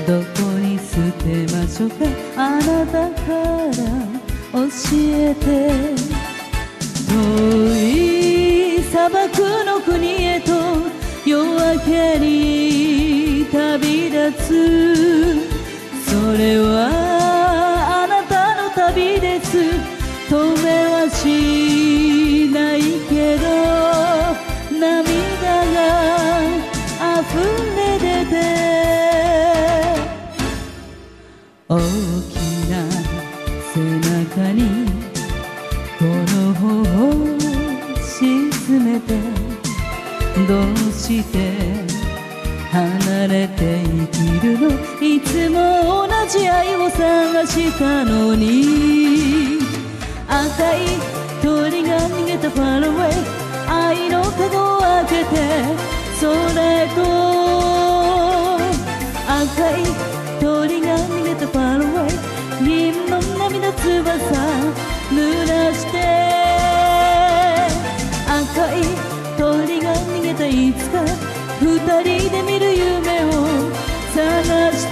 どこに捨てましょうか、あなたから教えて。遠い砂漠の国へと夜明けに旅立つ。それはあなたの旅です。止めはしないけど涙が溢れ出て、大きな背中にこの頬を沈めて、どうして離れて生きるの、いつも同じ愛を探したのに。赤い鳥が逃げた Far away、 愛の籠を開けて空へと。赤い鳥が逃げた Far away、 銀の涙翼濡らして。赤い鳥が逃げたいつか、二人で見る夢を探して。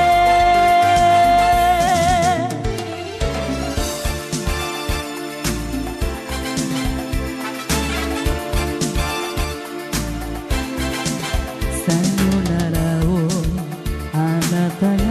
さよならをあなたが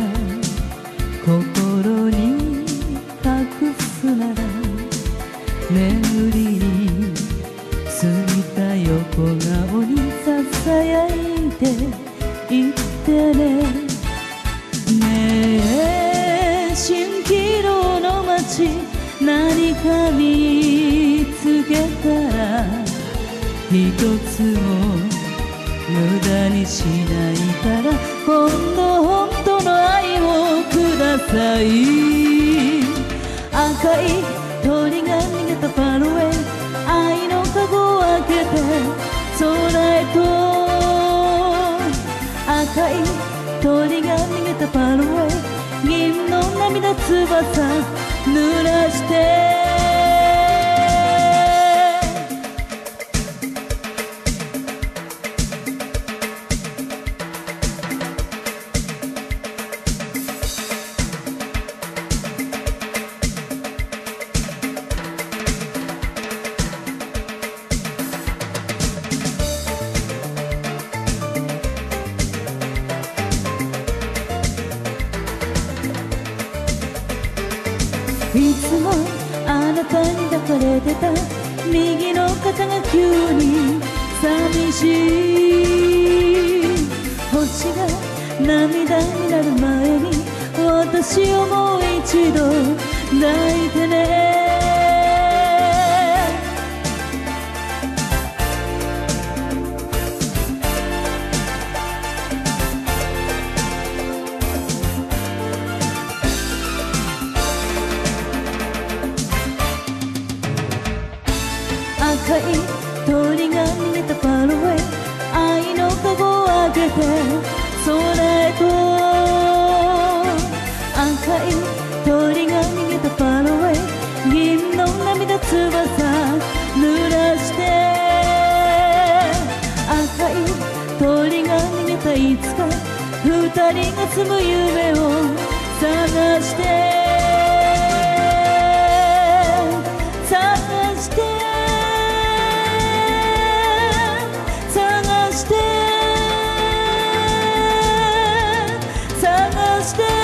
心に隠すなら、眠りについた横顔にささやいて言ってね。ねえ蜃気楼の街、何か見つけたら一つも無駄にしないから、本当の愛をください。赤い鳥が逃げた Far away、 愛の籠を開けて空へと。赤い鳥が逃げた Far away、 銀の涙翼濡らして。いつもあなたに抱かれてた右の肩が急に寂しい。星が涙になる前に私をもう一度抱いてね。赤い鳥が逃げた Far away、 愛の籠を開けて空へと。赤い鳥が逃げた Far away、 銀の涙翼濡らして。赤い鳥が逃げたいつか、二人が住む夢を探して。探して